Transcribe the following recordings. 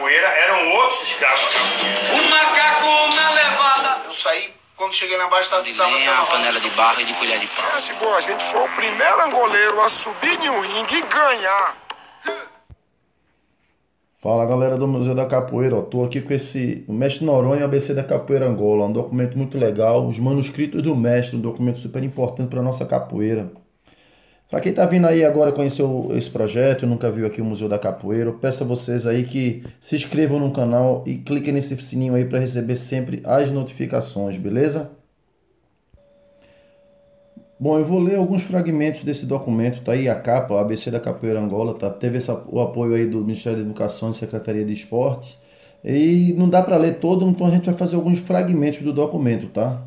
capoeira eram outros escravos da capoeira. O macaco na levada. Eu saí, quando cheguei lá embaixo, De lenha, uma panela de barro e de colher de pau. Chegou, a gente foi o primeiro angoleiro a subir em um ringue e ganhar. Fala galera do Museu da Capoeira, ó, tô aqui com o Mestre Noronha ABC da Capoeira Angola, um documento muito legal, os manuscritos do mestre, um documento super importante para nossa capoeira. Para quem tá vindo aí agora conhecer esse projeto, nunca viu aqui o Museu da Capoeira, eu peço a vocês aí que se inscrevam no canal e cliquem nesse sininho aí para receber sempre as notificações, beleza? Bom, eu vou ler alguns fragmentos desse documento, tá aí a capa, o ABC da Capoeira Angola, tá? Teve o apoio aí do Ministério da Educação e Secretaria de Esporte, e não dá para ler todo, então a gente vai fazer alguns fragmentos do documento, tá?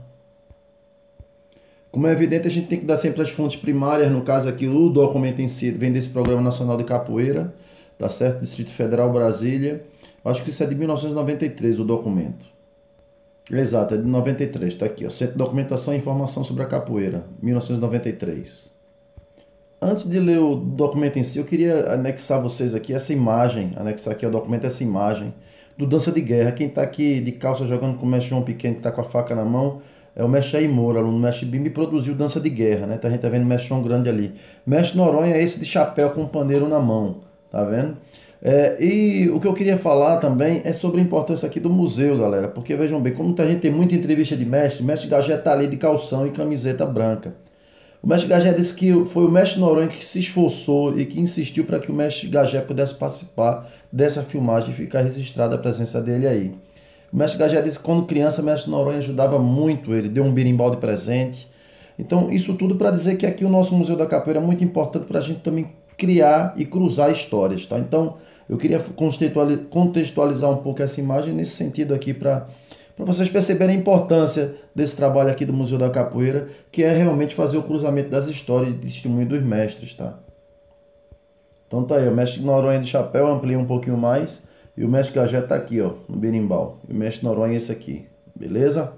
Como é evidente, a gente tem que dar sempre as fontes primárias, no caso aqui o documento em si vem desse Programa Nacional de Capoeira, tá certo? Distrito Federal, Brasília, acho que isso é de 1993 o documento. Exato, é de 93, tá aqui, ó. Centro de Documentação e Informação sobre a Capoeira, 1993. Antes de ler o documento em si, eu queria anexar vocês aqui essa imagem, anexar aqui ao documento essa imagem do Dança de Guerra. Quem tá aqui de calça jogando com o mestre João Pequeno, que tá com a faca na mão, é o mestre Jair Moura, aluno do mestre Bimba, e produziu Dança de Guerra, né? A gente tá vendo o mestre João Grande ali. Mestre Noronha é esse de chapéu com pandeiro na mão, tá vendo? E o que eu queria falar também é sobre a importância aqui do museu, galera, porque vejam bem, como a gente tem muita entrevista de mestre, o mestre Gagé tá ali de calção e camiseta branca. O mestre Gagé disse que foi o mestre Noronha que se esforçou e que insistiu para que o mestre Gagé pudesse participar dessa filmagem e ficar registrada a presença dele aí. O mestre Gagé disse que quando criança o mestre Noronha ajudava muito ele, deu um berimbau de presente. Então isso tudo para dizer que aqui o nosso Museu da Capoeira é muito importante para a gente também criar e cruzar histórias, tá? Então eu queria contextualizar um pouco essa imagem nesse sentido aqui para vocês perceberem a importância desse trabalho aqui do Museu da Capoeira, que é realmente fazer o cruzamento das histórias e testemunho dos mestres, tá? Então tá aí, o mestre Noronha de chapéu amplia um pouquinho mais e o mestre Gagé tá aqui, ó, no berimbau. E o mestre Noronha é esse aqui, beleza?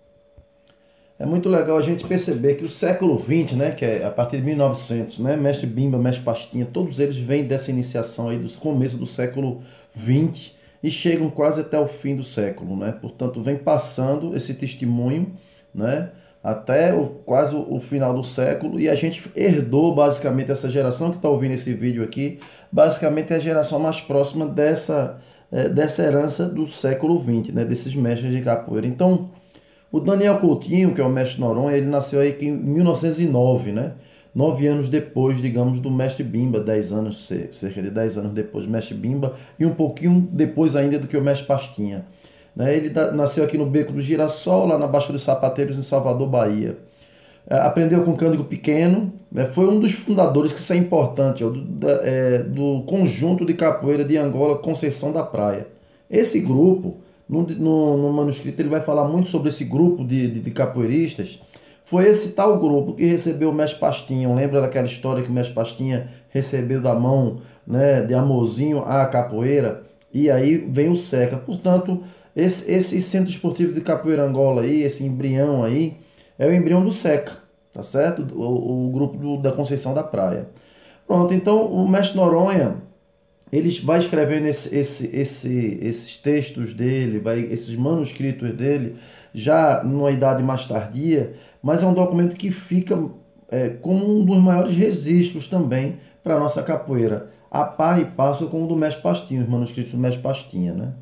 É muito legal a gente perceber que o século XX, né, que é a partir de 1900, né, mestre Bimba, mestre Pastinha, todos eles vêm dessa iniciação aí dos começos do século XX e chegam quase até o fim do século, né? Portanto, vem passando esse testemunho, né, até quase o final do século, e a gente herdou basicamente essa geração que está ouvindo esse vídeo aqui, basicamente é a geração mais próxima dessa herança do século XX, né, desses mestres de capoeira. Então, o Daniel Coutinho, que é o mestre Noronha, ele nasceu aí em 1909, né? 9 anos depois, digamos, do mestre Bimba, 10 anos, cerca de 10 anos depois do mestre Bimba, e um pouquinho depois ainda do que o mestre Pastinha. Né? Ele nasceu aqui no Beco do Girassol, lá na Baixa dos Sapateiros, em Salvador, Bahia. Aprendeu com Cândido Pequeno, né? Foi um dos fundadores, que isso é importante, ó, do conjunto de capoeira de Angola, Conceição da Praia. Esse grupo, no manuscrito, ele vai falar muito sobre esse grupo de capoeiristas. Foi esse tal grupo que recebeu o mestre Pastinha. Lembra daquela história que o mestre Pastinha recebeu da mão, né, de Amorzinho a capoeira? E aí vem o SECA. Portanto, esse Centro Esportivo de Capoeira Angola aí, esse embrião aí, é o embrião do SECA, tá certo? O grupo da Conceição da Praia. Pronto, então o mestre Noronha, ele vai escrevendo esses textos dele, esses manuscritos dele, já numa idade mais tardia, mas é um documento que fica como um dos maiores registros também para a nossa capoeira, a par e passo com o do mestre Pastinha, os manuscritos do mestre Pastinha, né?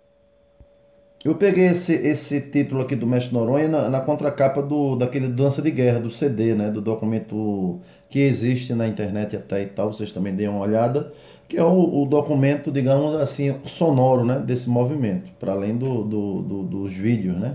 Eu peguei esse título aqui do mestre Noronha na contracapa daquele Dança de Guerra, do CD, né, do documento que existe na internet até e tal, vocês também deem uma olhada, que é o documento, digamos assim, sonoro, né, desse movimento, para além dos vídeos, né.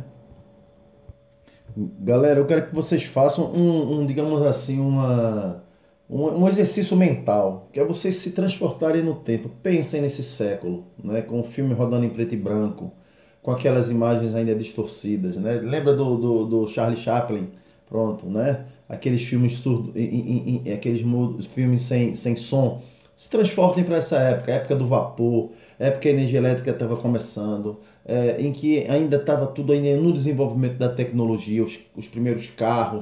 Galera, eu quero que vocês façam digamos assim, um exercício mental, que é vocês se transportarem no tempo. Pensem nesse século, né, com o filme rodando em preto e branco, com aquelas imagens ainda distorcidas, né? Lembra do Charlie Chaplin? Pronto, né? Aqueles filmes surdos, aqueles filmes sem som. Se transportem para essa época, a época do vapor, a época que a energia elétrica estava começando, em que ainda estava tudo ainda no desenvolvimento da tecnologia, os primeiros carros,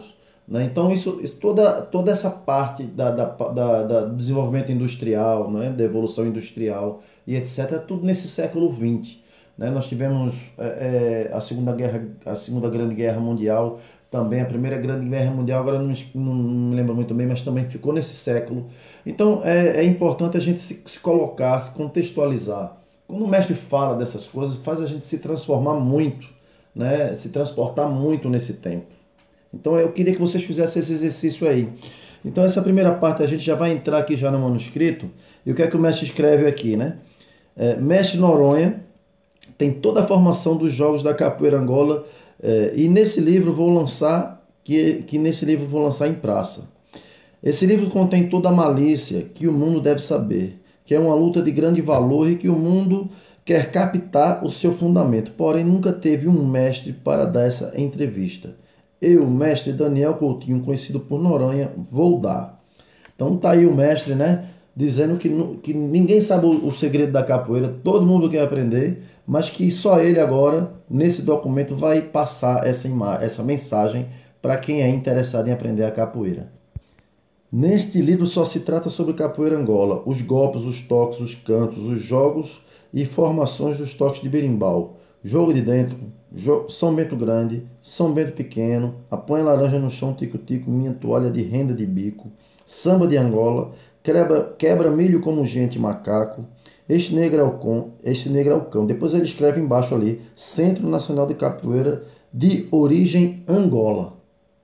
né? Então, toda essa parte do desenvolvimento industrial, né? Da evolução industrial e etc., é tudo nesse século XX. Né? Nós tivemos a Segunda Grande Guerra Mundial, também a Primeira Grande Guerra Mundial, agora não me lembro muito bem, mas também ficou nesse século. Então é importante a gente se colocar, se contextualizar. Quando o mestre fala dessas coisas, faz a gente se transformar muito, né? Se transportar muito nesse tempo. Então eu queria que vocês fizessem esse exercício aí. Então essa primeira parte a gente já vai entrar aqui já no manuscrito. E o que é que o mestre escreve aqui, né? Mestre Noronha tem toda a formação dos jogos da capoeira Angola, e nesse livro vou lançar nesse livro vou lançar em praça. Esse livro contém toda a malícia que o mundo deve saber, que é uma luta de grande valor e que o mundo quer captar o seu fundamento, porém nunca teve um mestre para dar essa entrevista. Eu, mestre Daniel Coutinho, conhecido por Noronha, vou dar. Então tá aí o mestre, né, dizendo que ninguém sabe o segredo da capoeira, todo mundo quer aprender, mas que só ele agora, nesse documento, vai passar essa mensagem para quem é interessado em aprender a capoeira. Neste livro só se trata sobre capoeira Angola, os golpes, os toques, os cantos, os jogos e formações dos toques de berimbau, jogo de dentro, São Bento Grande, São Bento Pequeno, apanha laranja no chão, tico-tico, minha toalha de renda de bico, samba de Angola, quebra milho como gente macaco, este negro é o cão. Depois ele escreve embaixo ali, Centro Nacional de Capoeira de origem Angola.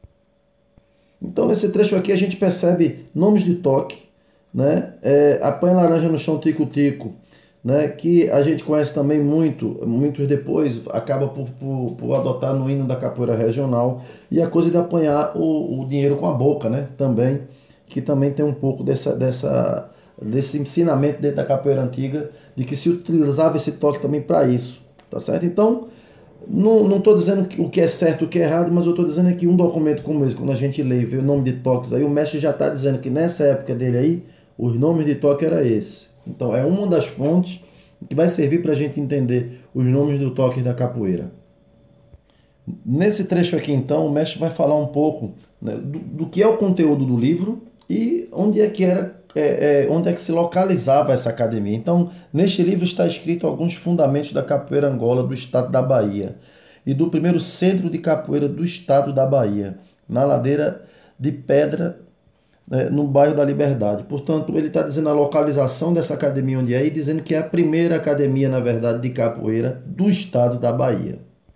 Então nesse trecho aqui a gente percebe nomes de toque, né? Apanha laranja no chão, tico-tico, né? Que a gente conhece também muitos depois acaba por adotar no hino da capoeira regional, e a coisa de apanhar o dinheiro com a boca, né? Também, que também tem um pouco desse ensinamento dentro da capoeira antiga, de que se utilizava esse toque também para isso, tá certo? Então, não estou dizendo o que é certo e o que é errado, mas eu estou dizendo que um documento como esse, quando a gente lê e vê o nome de toques aí, o mestre já está dizendo que nessa época dele aí, os nomes de toque era esse. Então, é uma das fontes que vai servir para a gente entender os nomes do toque da capoeira. Nesse trecho aqui, então, o mestre vai falar um pouco, né, do que é o conteúdo do livro e onde é que se localizava essa academia. Então, neste livro está escrito alguns fundamentos da capoeira Angola do estado da Bahia e do primeiro centro de capoeira do estado da Bahia, na Ladeira de Pedra, no bairro da Liberdade. Portanto, ele está dizendo a localização dessa academia onde é e dizendo que é a primeira academia, na verdade, de capoeira do estado da Bahia.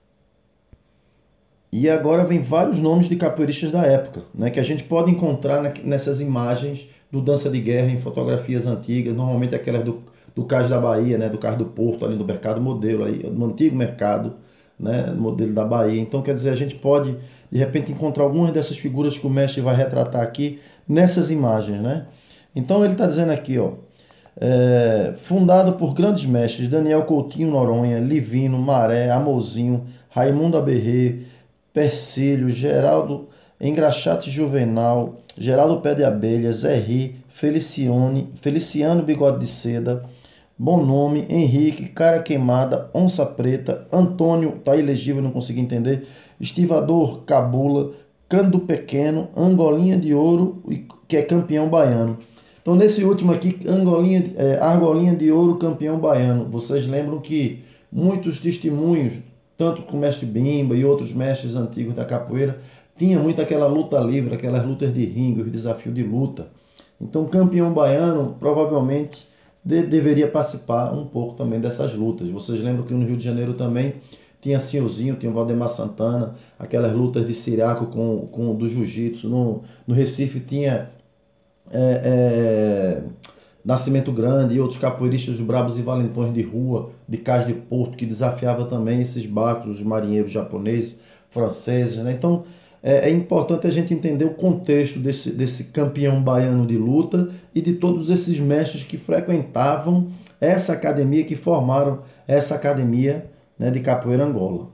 E agora vem vários nomes de capoeiristas da época, né, que a gente pode encontrar nessas imagens do Dança de Guerra em fotografias antigas, normalmente aquelas do Cais da Bahia, né, do Cais do Porto, ali no Mercado Modelo, aí, no antigo mercado, né, modelo da Bahia. Então, quer dizer, a gente pode, de repente, encontrar algumas dessas figuras que o mestre vai retratar aqui nessas imagens, né? Então, ele está dizendo aqui, ó, fundado por grandes mestres, Daniel Coutinho Noronha, Livino, Maré, Amozinho, Raimundo Aberrê, Persílio, Geraldo Engraxate Juvenal, Geraldo Pé de Abelha, Zé Ri, Feliciano Bigode de Seda, Bom Nome, Henrique, Cara Queimada, Onça Preta, Antônio, tá ilegível, não consegui entender, Estivador Cabula, Cândido Pequeno, Angolinha de Ouro, que é campeão baiano. Então nesse último aqui, Argolinha de Ouro, campeão baiano. Vocês lembram que muitos testemunhos, tanto com o mestre Bimba e outros mestres antigos da capoeira, tinha muito aquela luta livre, aquelas lutas de ringue, os desafios de luta. Então, campeão baiano provavelmente deveria participar um pouco também dessas lutas. Vocês lembram que no Rio de Janeiro também tinha Senhorzinho, tinha o Valdemar Santana, aquelas lutas de Siriaco com do jiu-jitsu. No Recife tinha Nascimento Grande e outros capoeiristas brabos e valentões de rua, de Cais de Porto, que desafiava também esses barcos, os marinheiros japoneses, franceses, né? Então, é importante a gente entender o contexto desse campeão baiano de luta e de todos esses mestres que frequentavam essa academia, que formaram essa academia, né, de capoeira Angola.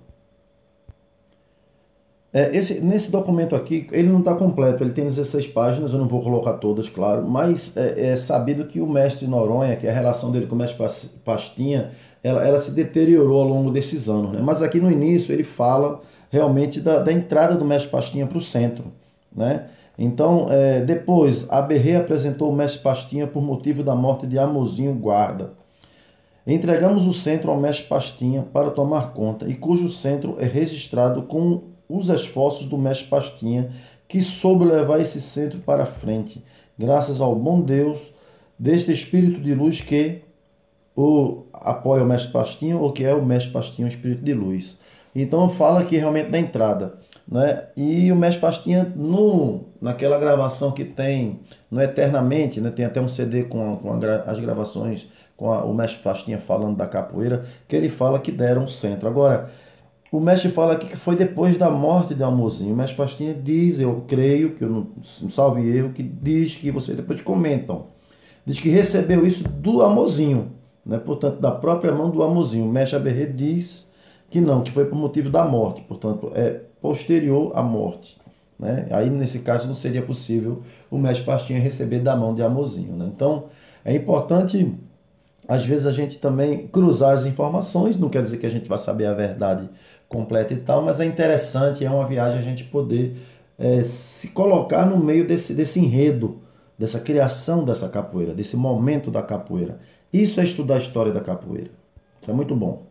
Nesse documento aqui, ele não está completo, ele tem 16 páginas, eu não vou colocar todas, claro, mas é sabido que o mestre Noronha, que a relação dele com o mestre Pastinha, ela se deteriorou ao longo desses anos, né? Mas aqui no início ele fala realmente da entrada do mestre Pastinha para o centro, né? Então, depois, Aberrê apresentou o mestre Pastinha por motivo da morte de Amozinho Guarda. Entregamos o centro ao mestre Pastinha para tomar conta, e cujo centro é registrado com os esforços do mestre Pastinha, que soube levar esse centro para frente, graças ao bom Deus deste espírito de luz que apoia o mestre Pastinha, ou que é o mestre Pastinha, o espírito de luz. Então fala aqui realmente da entrada, né? E o mestre Pastinha, naquela gravação que tem no Eternamente, né? Tem até um CD com as gravações com o mestre Pastinha falando da capoeira, que ele fala que deram o centro. Agora, o mestre fala aqui que foi depois da morte de Amorzinho. O mestre Pastinha diz, eu creio, que eu não salve erro, que diz que vocês depois comentam. Diz que recebeu isso do Amorzinho, né? Portanto, da própria mão do Amorzinho. O mestre Aberrê diz que não, que foi por motivo da morte, portanto, é posterior à morte, né? Aí, nesse caso, não seria possível o mestre Pastinha receber da mão de Amorzinho, né? Então, é importante, às vezes, a gente também cruzar as informações, não quer dizer que a gente vai saber a verdade completa e tal, mas é interessante, é uma viagem a gente poder se colocar no meio desse enredo, dessa criação dessa capoeira, desse momento da capoeira. Isso é estudar a história da capoeira. Isso é muito bom.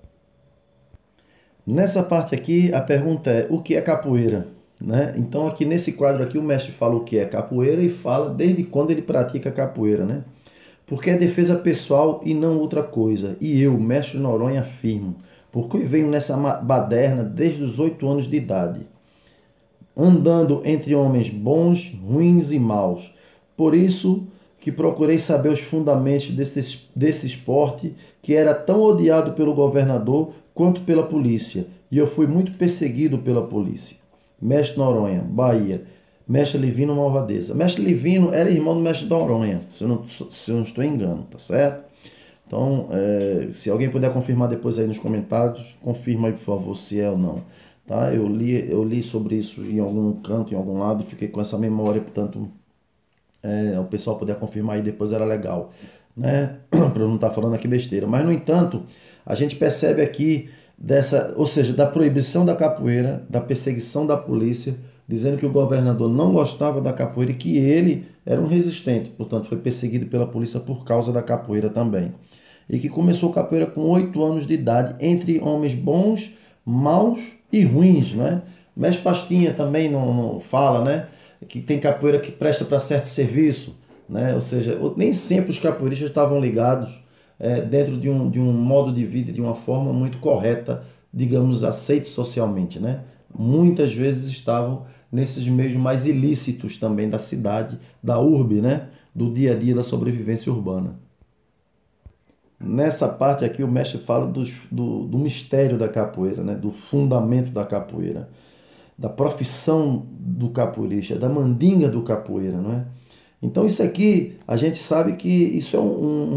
Nessa parte aqui, a pergunta é, o que é capoeira? Né? Então, aqui nesse quadro aqui, o mestre fala o que é capoeira e fala desde quando ele pratica capoeira, né? Porque é defesa pessoal e não outra coisa. E eu, mestre Noronha, afirmo, porque eu venho nessa baderna desde os 8 anos de idade, andando entre homens bons, ruins e maus. Por isso que procurei saber os fundamentos desse esporte que era tão odiado pelo governador quanto pela polícia. E eu fui muito perseguido pela polícia. Mestre Noronha, Bahia. Mestre Livino Malvadeza. Mestre Livino era irmão do mestre Noronha, se eu não estou engano, tá certo? Então, se alguém puder confirmar depois aí nos comentários, confirma aí, por favor, se é ou não. Tá? Eu li sobre isso em algum canto, em algum lado, e fiquei com essa memória, portanto, o pessoal puder confirmar aí depois era legal, né? Para eu não estar falando aqui besteira. Mas, no entanto, a gente percebe aqui ou seja, da proibição da capoeira, da perseguição da polícia, dizendo que o governador não gostava da capoeira e que ele era um resistente, portanto foi perseguido pela polícia por causa da capoeira também. E que começou capoeira com 8 anos de idade, entre homens bons, maus e ruins, né? O mestre Pastinha também não fala, né? Que tem capoeira que presta para certo serviço, né? Ou seja, nem sempre os capoeiristas estavam ligados dentro de um modo de vida, de uma forma muito correta, digamos, aceite socialmente, né? Muitas vezes estavam nesses meios mais ilícitos também da cidade, da urbe, né? Do dia a dia da sobrevivência urbana. Nessa parte aqui o mestre fala do mistério da capoeira, né? Do fundamento da capoeira, da profissão do capoeirista, da mandinga do capoeira, não é? Então isso aqui, a gente sabe que isso é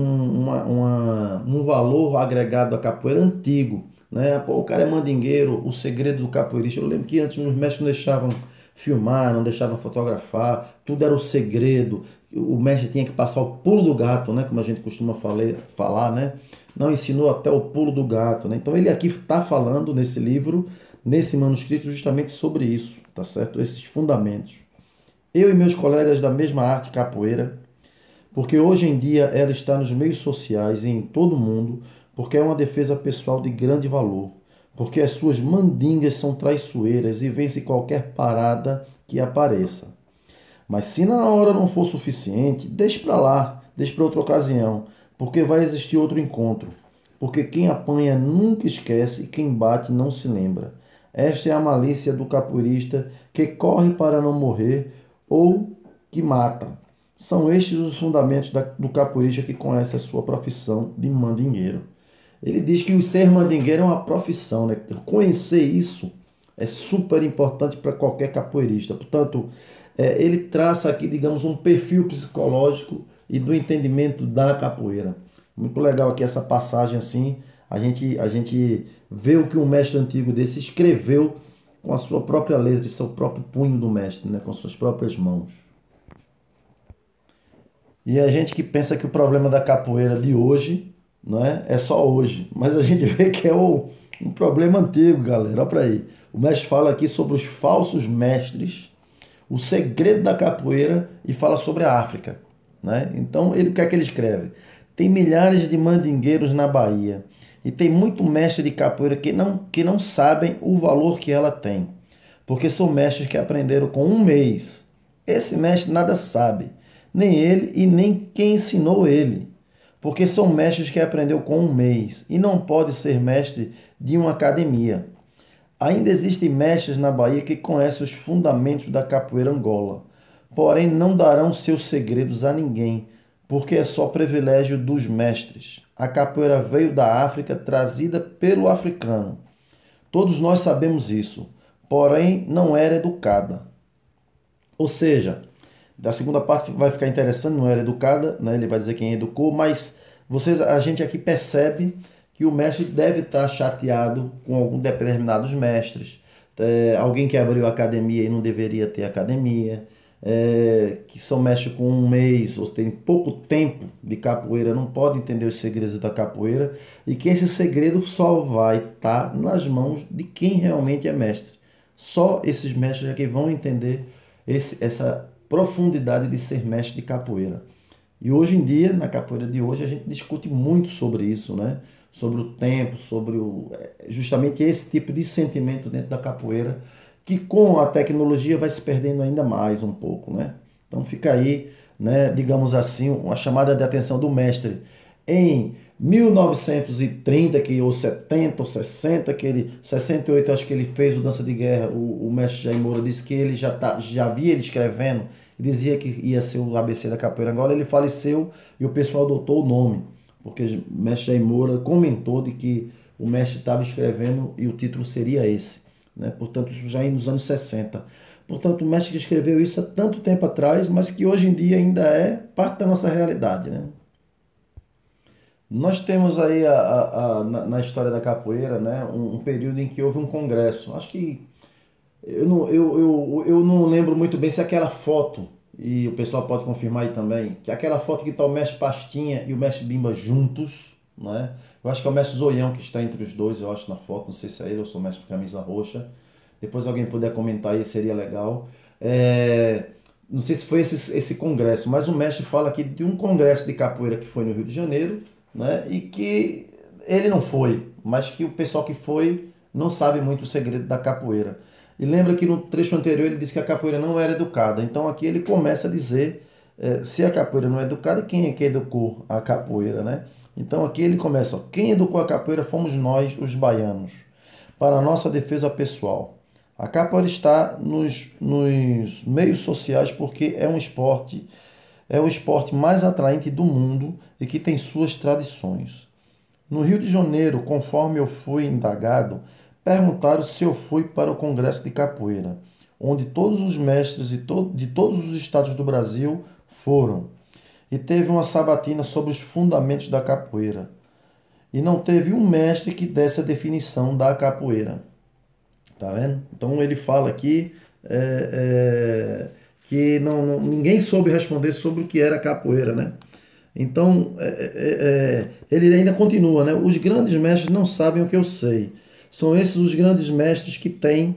um valor agregado à capoeira antigo, né? Pô, o cara é mandingueiro, o segredo do capoeirista. Eu lembro que antes os mestres não deixavam filmar, não deixavam fotografar, tudo era o segredo. O mestre tinha que passar o pulo do gato, né? Como a gente costuma falar, né? Não ensinou até o pulo do gato, né? Então ele aqui está falando nesse livro, nesse manuscrito, justamente sobre isso, tá certo? Esses fundamentos. Eu e meus colegas da mesma arte capoeira, porque hoje em dia ela está nos meios sociais e em todo o mundo, porque é uma defesa pessoal de grande valor, porque as suas mandingas são traiçoeiras e vence qualquer parada que apareça. Mas se na hora não for suficiente, deixe para lá, deixe para outra ocasião, porque vai existir outro encontro, porque quem apanha nunca esquece e quem bate não se lembra. Esta é a malícia do capoeirista que corre para não morrer ou que mata. São estes os fundamentos do capoeirista que conhece a sua profissão de mandingueiro. Ele diz que o ser mandingueiro é uma profissão, né? Conhecer isso é super importante para qualquer capoeirista. Portanto, ele traça aqui, digamos, um perfil psicológico e do entendimento da capoeira. Muito legal aqui essa passagem assim, a gente vê o que um mestre antigo desse escreveu com a sua própria letra, seu próprio punho do mestre, né? Com suas próprias mãos. E a gente que pensa que o problema da capoeira de hoje, não é só hoje, mas a gente vê que é um problema antigo, galera. Olha para aí. O mestre fala aqui sobre os falsos mestres, o segredo da capoeira e fala sobre a África, né? Então, o que é que ele escreve? Tem milhares de mandingueiros na Bahia e tem muito mestre de capoeira que não sabem o valor que ela tem, porque são mestres que aprenderam com um mês. Esse mestre nada sabe, nem ele e nem quem ensinou ele, porque são mestres que aprendeu com um mês e não pode ser mestre de uma academia. Ainda existem mestres na Bahia que conhecem os fundamentos da capoeira Angola, porém não darão seus segredos a ninguém, porque é só privilégio dos mestres. A capoeira veio da África, trazida pelo africano. Todos nós sabemos isso, porém não era educada. Ou seja, da segunda parte vai ficar interessante, não era educada, né? Ele vai dizer quem educou, mas a gente aqui percebe que o mestre deve estar chateado com alguns determinados mestres. Alguém que abriu a academia e não deveria ter academia. Que são mestres com um mês ou tem pouco tempo de capoeira, não pode entender os segredos da capoeira, e que esse segredo só vai estar nas mãos de quem realmente é mestre. Só esses mestres é que vão entender essa profundidade de ser mestre de capoeira. E hoje em dia, na capoeira de hoje, a gente discute muito sobre isso, né? Sobre o tempo, sobre justamente esse tipo de sentimento dentro da capoeira, que com a tecnologia vai se perdendo ainda mais um pouco, né? Então fica aí, né, digamos assim, uma chamada de atenção do mestre. Em 1930, ou 70 ou 60, 68, acho que ele fez o Dança de Guerra, o mestre Jair Moura disse que ele já via ele escrevendo, e dizia que ia ser o ABC da capoeira. Agora ele faleceu e o pessoal adotou o nome, porque o mestre Jair Moura comentou de que o mestre estava escrevendo e o título seria esse, né? Portanto, isso já nos anos 60. Portanto, o mestre que escreveu isso há tanto tempo atrás, mas que hoje em dia ainda é parte da nossa realidade, né? Nós temos aí na história da capoeira, né, um período em que houve um congresso. Acho que eu não lembro muito bem se aquela foto, e o pessoal pode confirmar aí também, que aquela foto que está o mestre Pastinha e o mestre Bimba juntos, né? Eu acho que é o mestre Zoião que está entre os dois, eu acho, na foto, não sei se é ele ou se é o mestre Camisa Roxa. Depois alguém puder comentar aí, seria legal. Não sei se foi esse congresso, mas o mestre fala aqui de um congresso de capoeira que foi no Rio de Janeiro, né? E que ele não foi, mas que o pessoal que foi não sabe muito o segredo da capoeira. E lembra que no trecho anterior ele disse que a capoeira não era educada. Então aqui ele começa a dizer, se a capoeira não é educada, quem é que educou a capoeira, né? Então aqui ele começa, ó, quem educou a capoeira fomos nós, os baianos, para a nossa defesa pessoal. A capoeira está nos meios sociais porque é o esporte mais atraente do mundo e que tem suas tradições. No Rio de Janeiro, conforme eu fui indagado, perguntaram se eu fui para o Congresso de Capoeira, onde todos os mestres de todos os estados do Brasil foram. E teve uma sabatina sobre os fundamentos da capoeira. E não teve um mestre que desse a definição da capoeira. Tá vendo? Então ele fala aqui que ninguém soube responder sobre o que era capoeira, né? Então ele ainda continua, né? Os grandes mestres não sabem o que eu sei. São esses os grandes mestres que têm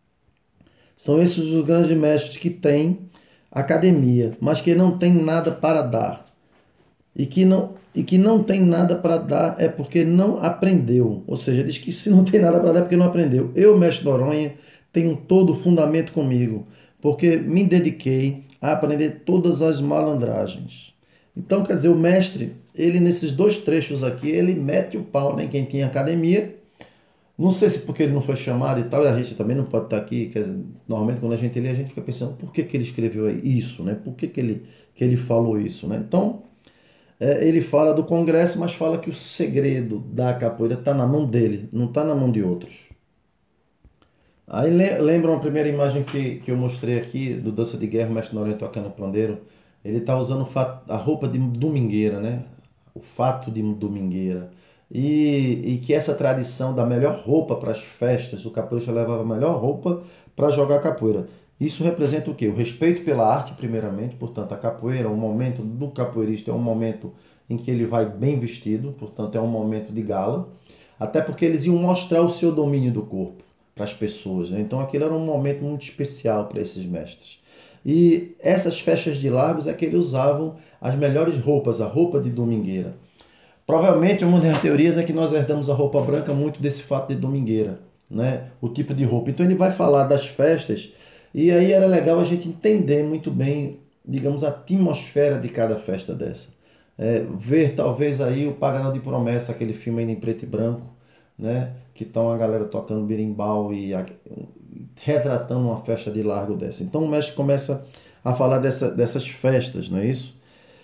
academia, mas que não tem nada para dar. E que não tem nada para dar é porque não aprendeu. Ou seja, diz que se não tem nada para dar é porque não aprendeu. Eu, mestre Noronha, tenho todo o fundamento comigo, porque me dediquei a aprender todas as malandragens. Então, quer dizer, o mestre, ele nesses dois trechos aqui, ele mete o pau, né, em quem tinha academia. Não sei se porque ele não foi chamado e tal, e a gente também não pode estar aqui, quer dizer, normalmente quando a gente lê, a gente fica pensando, por que ele escreveu isso, né? Por que ele falou isso, né? Então, ele fala do congresso, mas fala que o segredo da capoeira está na mão dele, não está na mão de outros. Aí lembra uma primeira imagem que eu mostrei aqui, do Dança de Guerra, o mestre Noronha tocando pandeiro. Ele está usando a roupa de domingueira, né? O fato de domingueira. E que essa tradição da melhor roupa para as festas, o capoeirista levava a melhor roupa para jogar capoeira. Isso representa o quê? O respeito pela arte, primeiramente. Portanto, a capoeira, o momento do capoeirista é um momento em que ele vai bem vestido, portanto, é um momento de gala. Até porque eles iam mostrar o seu domínio do corpo para as pessoas, né? Então, aquele era um momento muito especial para esses mestres. E essas festas de largos é que eles usavam as melhores roupas, a roupa de domingueira. Provavelmente uma das teorias é que nós herdamos a roupa branca muito desse fato de domingueira, né? O tipo de roupa. Então ele vai falar das festas e aí era legal a gente entender muito bem, digamos, a atmosfera de cada festa dessa. Ver talvez aí o Paganel de Promessa, aquele filme ainda em preto e branco, né? Que estão a galera tocando berimbau e retratando uma festa de largo dessa. Então o mestre começa a falar dessas festas, não é isso?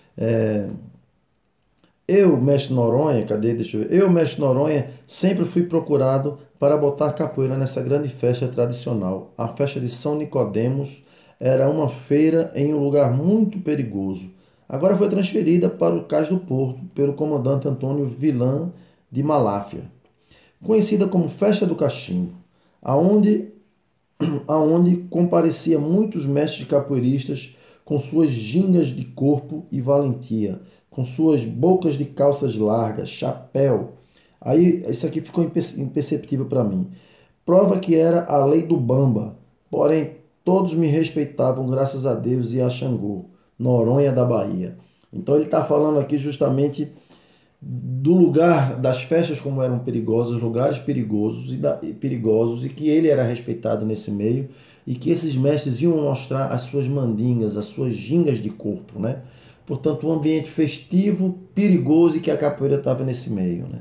Eu, mestre Noronha, cadê? Deixa eu ver. Eu, mestre Noronha, sempre fui procurado para botar capoeira nessa grande festa tradicional. A festa de São Nicodemos era uma feira em um lugar muito perigoso. Agora foi transferida para o Cais do Porto pelo comandante Antônio Vilã de Maláfia, conhecida como Festa do Cachimbo, aonde comparecia muitos mestres capoeiristas com suas gingas de corpo e valentia, com suas bocas de calças largas, chapéu. Aí isso aqui ficou imperceptível para mim. Prova que era a lei do Bamba. Porém, todos me respeitavam, graças a Deus e a Xangô, Noronha da Bahia. Então ele está falando aqui justamente do lugar das festas como eram perigosas, lugares perigosos e que ele era respeitado nesse meio e que esses mestres iam mostrar as suas mandingas, as suas gingas de corpo, né? Portanto, um ambiente festivo, perigoso e que a capoeira estava nesse meio, né?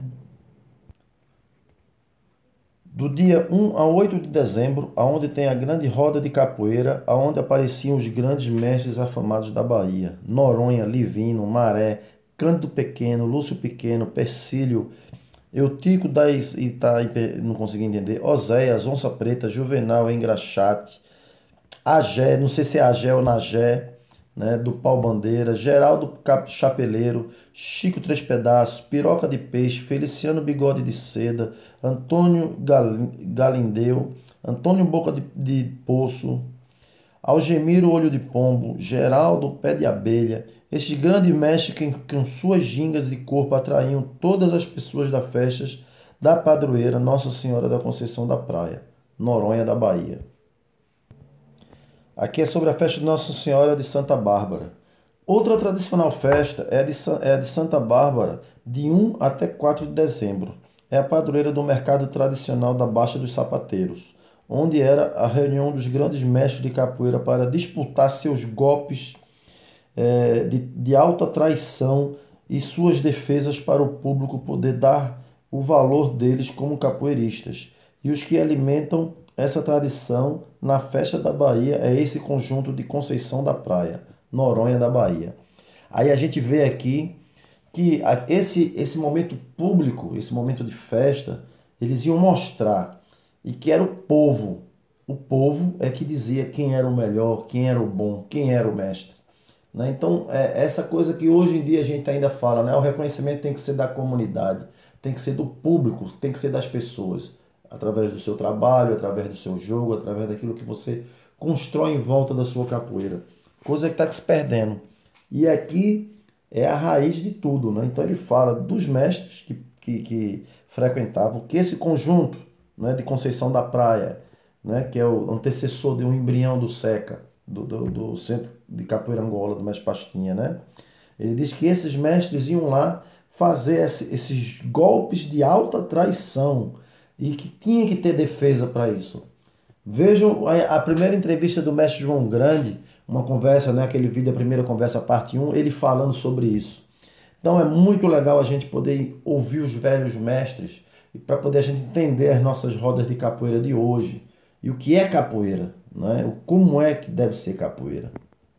Do dia 1 a 8 de dezembro, aonde tem a grande roda de capoeira, aonde apareciam os grandes mestres afamados da Bahia, Noronha, Livino, Maré, Cândido Pequeno, Lúcio Pequeno, Persílio, Eutico não consegui entender, Oséias, Onça Preta, Juvenal, Engraxate, Agé, não sei se é Agé ou Nagé, né, do Pau Bandeira, Geraldo Chapeleiro, Chico Três Pedaços, Piroca de Peixe, Feliciano Bigode de Seda, Antônio Galindeu, Antônio Boca de Poço, Algemiro Olho de Pombo, Geraldo Pé de Abelha, estes grandes mestres que com suas gingas de corpo atraíam todas as pessoas das festas da padroeira Nossa Senhora da Conceição da Praia, Noronha da Bahia. Aqui é sobre a festa de Nossa Senhora de Santa Bárbara. Outra tradicional festa é a de Santa Bárbara, de 1 até 4 de dezembro. É a padroeira do mercado tradicional da Baixa dos Sapateiros, onde era a reunião dos grandes mestres de capoeira para disputar seus golpes de alta traição e suas defesas para o público poder dar o valor deles como capoeiristas. E os que alimentam essa tradição na festa da Bahia é esse conjunto de Conceição da Praia, Noronha da Bahia. Aí a gente vê aqui que esse momento público, esse momento de festa, eles iam mostrar e que era o povo. O povo é que dizia quem era o melhor, quem era o bom, quem era o mestre. Né? Então, essa coisa que hoje em dia a gente ainda fala, né? O reconhecimento tem que ser da comunidade, tem que ser do público, tem que ser das pessoas. Através do seu trabalho, através do seu jogo, através daquilo que você constrói em volta da sua capoeira. Coisa que está se perdendo. E aqui é a raiz de tudo, né? Então ele fala dos mestres que frequentavam, que esse conjunto, né, de Conceição da Praia, né, que é o antecessor de um embrião do SECA, do Centro de Capoeira Angola, do mestre Pastinha, né? Ele diz que esses mestres iam lá fazer esses golpes de alta traição, e que tinha que ter defesa para isso. Vejam a primeira entrevista do mestre João Grande, uma conversa, né, aquele vídeo, a primeira conversa, parte 1, ele falando sobre isso. Então é muito legal a gente poder ouvir os velhos mestres, para poder a gente entender as nossas rodas de capoeira de hoje, e o que é capoeira, né? Como é que deve ser capoeira.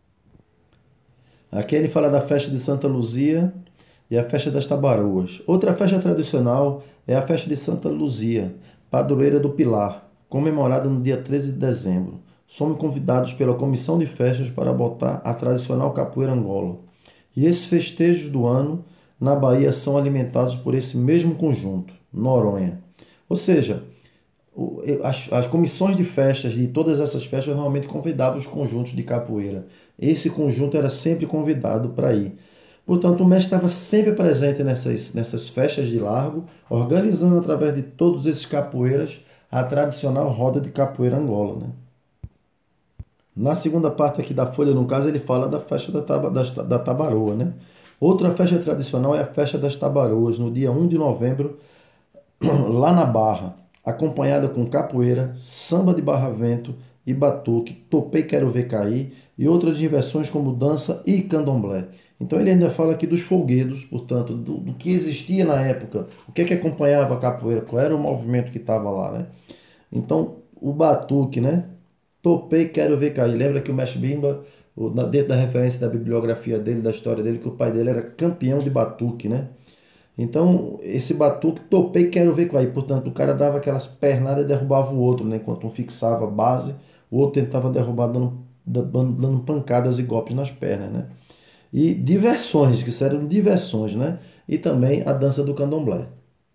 Aqui ele fala da festa de Santa Luzia e a festa das Tabaroas. Outra festa tradicional é a festa de Santa Luzia, padroeira do Pilar, comemorada no dia 13 de dezembro. Somos convidados pela comissão de festas para botar a tradicional capoeira Angola. E esses festejos do ano na Bahia são alimentados por esse mesmo conjunto, Noronha. Ou seja, as comissões de festas de todas essas festas normalmente convidavam os conjuntos de capoeira. Esse conjunto era sempre convidado para ir. Portanto, o mestre estava sempre presente nessas festas de largo, organizando através de todos esses capoeiras a tradicional roda de capoeira Angola, né? Na segunda parte aqui da folha, no caso, ele fala da festa da Tabaroa, né? Outra festa tradicional é a festa das Tabaroas, no dia 1 de novembro, lá na Barra, acompanhada com capoeira, samba de barra-vento e batuque, topei quero ver cair e outras diversões como dança e candomblé. Então ele ainda fala aqui dos folguedos, portanto, do que existia na época, o que é que acompanhava a capoeira, qual era o movimento que estava lá, né? Então, o batuque, né? Topei, quero ver cair. Lembra que o Mestre Bimba, dentro da referência da bibliografia dele, da história dele, que o pai dele era campeão de batuque, né? Então, esse batuque, topei, quero ver cair. Portanto, o cara dava aquelas pernadas e derrubava o outro, né? Enquanto um fixava a base, o outro tentava derrubar dando pancadas e golpes nas pernas, né? E diversões, que eram diversões, né? E também a dança do candomblé.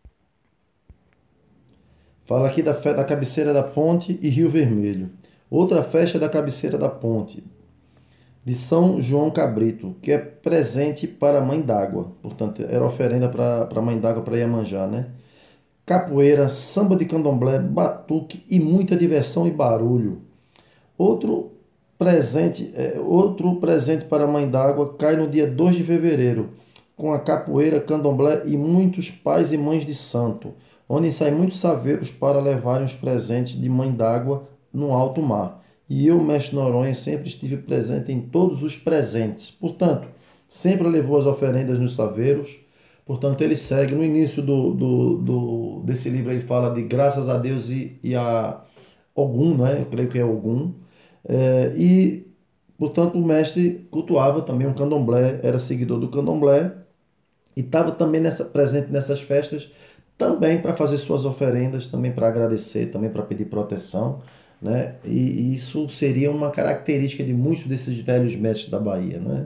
Fala aqui da cabeceira da ponte e Rio Vermelho. Outra festa da cabeceira da ponte, de São João Cabrito, que é presente para a Mãe d'Água. Portanto, era oferenda para a Mãe d'Água, para Iemanjá, né? Capoeira, samba de candomblé, batuque e muita diversão e barulho. Outro presente para a Mãe d'Água cai no dia 2 de fevereiro, com a capoeira, candomblé e muitos pais e mães de santo, onde saem muitos saveiros para levarem os presentes de Mãe d'Água no alto mar. E eu, Mestre Noronha, sempre estive presente em todos os presentes. Portanto, sempre levou as oferendas nos saveiros. Portanto, ele segue. No início desse livro, ele fala de graças a Deus e a Ogum, né? Eu creio que é Ogum. Portanto, o mestre cultuava também um candomblé, era seguidor do candomblé e estava também presente nessas festas, também para fazer suas oferendas, também para agradecer, também para pedir proteção, né? E isso seria uma característica de muitos desses velhos mestres da Bahia, né?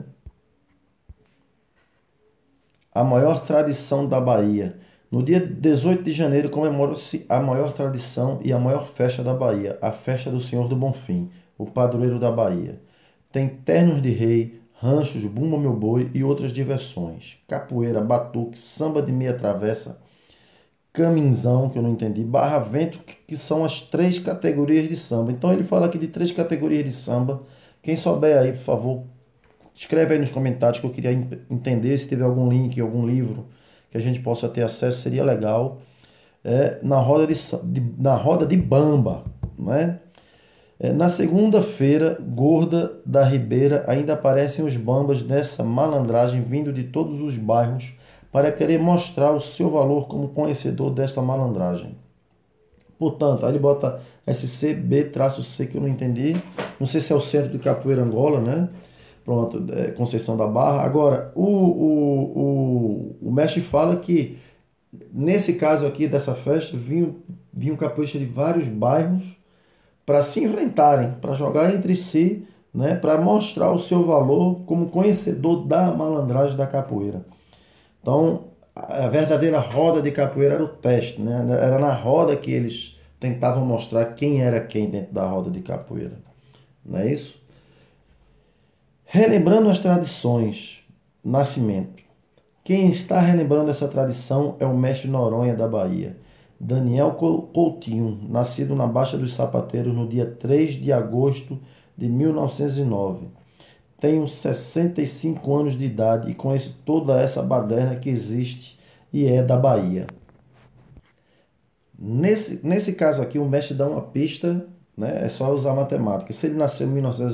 A maior tradição da Bahia. No dia 18 de janeiro comemora-se a maior tradição e a maior festa da Bahia, a festa do Senhor do Bonfim, o padroeiro da Bahia. Tem ternos de rei, ranchos, bumba meu boi e outras diversões. Capoeira, batuque, samba de meia travessa, caminzão, que eu não entendi, barra-vento, que são as 3 categorias de samba. Então ele fala aqui de 3 categorias de samba. Quem souber aí, por favor, escreve aí nos comentários, que eu queria entender. Se tiver algum link, algum livro que a gente possa ter acesso, seria legal. Na roda de bamba, não é? Na segunda-feira gorda da Ribeira ainda aparecem os bambas dessa malandragem vindo de todos os bairros para querer mostrar o seu valor como conhecedor desta malandragem. Portanto, aí ele bota SCB-C, que eu não entendi. Não sei se é o centro de Capoeira Angola, né? Pronto, Conceição da Barra. Agora, o mestre fala que nesse caso aqui dessa festa vinham capoeiristas de vários bairros para se enfrentarem, para jogar entre si, né, para mostrar o seu valor como conhecedor da malandragem da capoeira. Então, a verdadeira roda de capoeira era o teste, né? Era na roda que eles tentavam mostrar quem era quem dentro da roda de capoeira. Não é isso? Relembrando as tradições, nascimento. Quem está relembrando essa tradição é o mestre Noronha da Bahia, Daniel Coutinho, nascido na Baixa dos Sapateiros no dia 3 de agosto de 1909. Tenho 65 anos de idade e conheço toda essa baderna que existe e é da Bahia. Nesse caso aqui, o mestre dá uma pista, né? É só usar matemática. Se ele nasceu em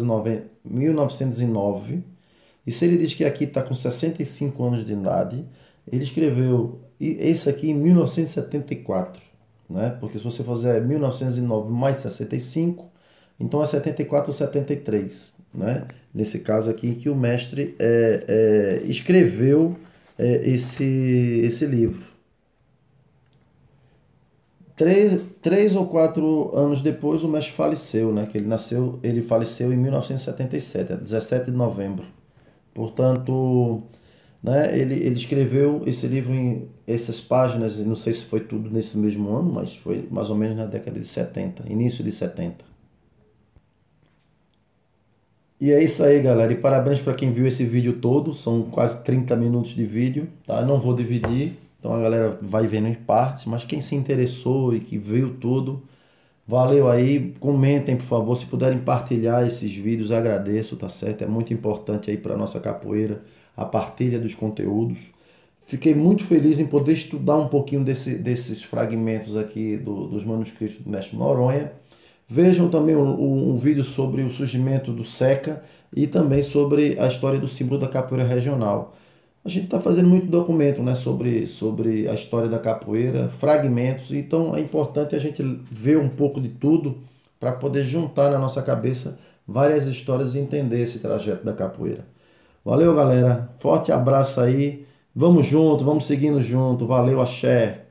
1909, e se ele diz que aqui está com 65 anos de idade, ele escreveu esse aqui em 1974, né? Porque se você fizer 1909 mais 65, então é 74 ou 73, né? Nesse caso aqui que o mestre escreveu esse livro. 3 ou 4 anos depois o mestre faleceu, né? Que ele faleceu em 1977, 17 de novembro. Portanto, né, ele escreveu esse livro em essas páginas, não sei se foi tudo nesse mesmo ano, mas foi mais ou menos na década de 70, início de 70. E é isso aí, galera. E parabéns para quem viu esse vídeo todo, são quase 30 minutos de vídeo, tá? Eu não vou dividir, então a galera vai vendo em partes, mas quem se interessou e que viu tudo, Valeu aí, comentem por favor, se puderem partilhar esses vídeos, agradeço, tá certo? É muito importante aí para nossa capoeira a partilha dos conteúdos. Fiquei muito feliz em poder estudar um pouquinho desses fragmentos aqui dos manuscritos do mestre Noronha. Vejam também um vídeo sobre o surgimento do Seca e também sobre a história do símbolo da capoeira regional. A gente está fazendo muito documento, né, sobre a história da capoeira, fragmentos, então é importante a gente ver um pouco de tudo para poder juntar na nossa cabeça várias histórias e entender esse trajeto da capoeira. Valeu, galera. Forte abraço aí. Vamos junto, vamos seguindo junto. Valeu, axé.